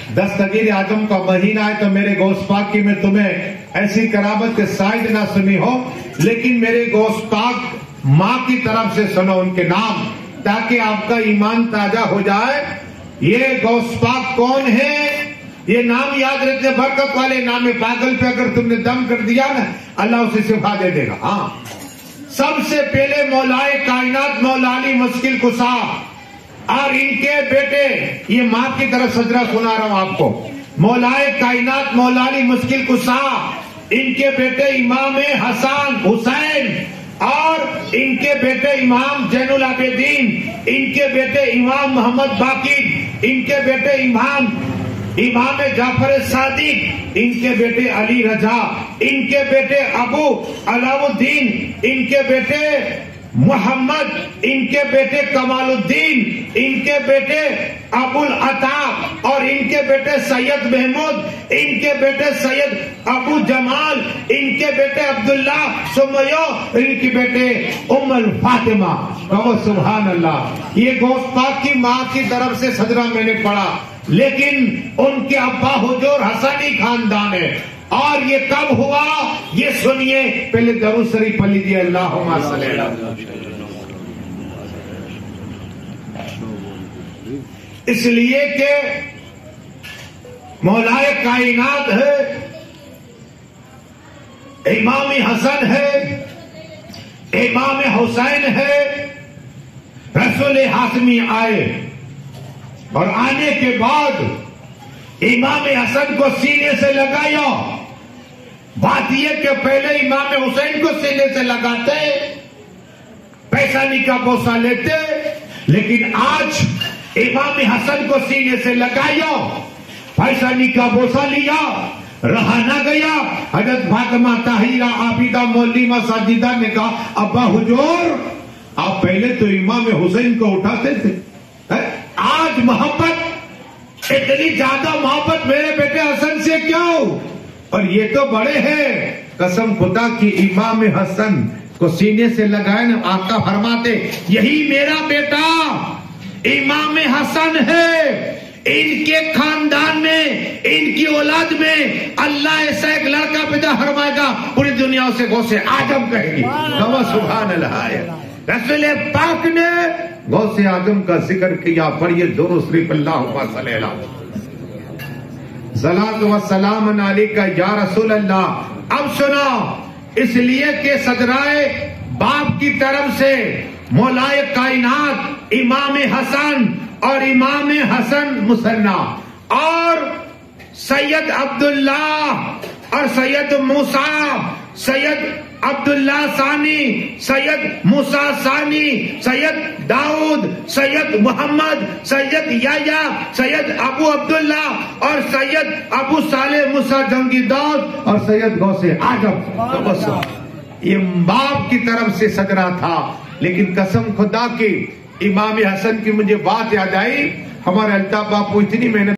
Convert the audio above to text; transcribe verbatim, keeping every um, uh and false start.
दस्तगीर आजम का महीना है तो मेरे गौस पाक की मैं तुम्हें ऐसी करामत के शायद ना सुनी हो, लेकिन मेरे गौस पाक माँ की तरफ से सुनो उनके नाम, ताकि आपका ईमान ताजा हो जाए। ये गौस पाक कौन है, ये नाम याद रखने, बरकत वाले नाम है। पागल पे अगर तुमने दम कर दिया ना, अल्लाह उसे शिफा दे देगा। हाँ, सबसे पहले मौलाए कायनात मौला अली मुश्किल कुशा और इनके बेटे, ये माँ की तरफ सजरा सुना रहा हूं आपको। मौलाए कायनात मौला अली मुश्किल कुशा, इनके बेटे इमाम हसन हुसैन और इनके बेटे इमाम जैनुल आबिदीन, इनके बेटे इमाम मोहम्मद बाकिर, इनके बेटे इमाम इमाम जाफर सादिक, इनके बेटे अली रजा, इनके बेटे अबू अलाउद्दीन, इनके बेटे मोहम्मद, इनके बेटे कमालुद्दीन, इनके बेटे अबुल अता और इनके बेटे सैयद महमूद, इनके बेटे सैयद अबू जमाल, इनके बेटे अब्दुल्ला सुमयो, इनके बेटे उम्मुल फातिमा। कहो सुभान अल्लाह। ये गौस पाक की माँ की तरफ से सजरा मैंने पढ़ा, लेकिन उनके अब्बा हुजूर हसनी खानदान है। और ये कब हुआ ये सुनिए, पहले दरूद शरीफ पढ़ लीजिए। अल्लाहुम्मा सल्ली अलैहि। इसलिए कि मौलाए कायनात है, इमाम हसन है, इमाम हुसैन है, रसूल हाशमी आए और आने के बाद इमाम हसन को सीने से लगाया। बात यह कि पहले इमाम हुसैन को सीने से लगाते, पैसानी का बोसा लेते, लेकिन आज इमाम हसन को सीने से लगाया, पैसानी का बोसा लिया, रहा ना गया। हजरत फातिमा ताहिरा आबिदा मौलिमा साजिदा ने कहा, अब्बा हुजूर आप पहले तो इमाम हुसैन को उठाते थे, है? आज मोहब्बत, इतनी ज्यादा मोहब्बत मेरे बेटे हसन से क्यों? और ये तो बड़े हैं। कसम खुदा की इमाम हसन को सीने से लगाए ना, आका फरमाते यही मेरा बेटा इमाम हसन है। इनके खानदान में, इनकी औलाद में अल्लाह ऐसा एक लड़का पैदा फरमाएगा, पूरी दुनिया से गौसे आजम कहेगी। सुभान अल्लाह। रसूल पाक ने गौसे आजम का जिक्र किया। पढ़िए दोनों शरीफ। अल्लाहुम्मा सल्ली अलैहि सलात व सलाम अलैका या रसूल अल्लाह। अब सुनो, इसलिए के सजराए बाप की तरफ से मौलाए कायनात इमाम हसन और इमाम हसन मुसन्ना और सैयद अब्दुल्ला और सैयद मूसा, सैयद अब्दुल्ला सानी, सैयद मूसा सानी, सैयद दाऊद, सैयद मोहम्मद, सैयद याया, सैयद अबू अब्दुल्ला और सैयद अबू साले मूसा जंगी दाऊद और सैयद गौसे आजम। ये बाप की तरफ से सजरा था। लेकिन कसम खुदा की इमाम हसन की मुझे बात याद आई, हमारे अल्ताफ बापू इतनी मेहनत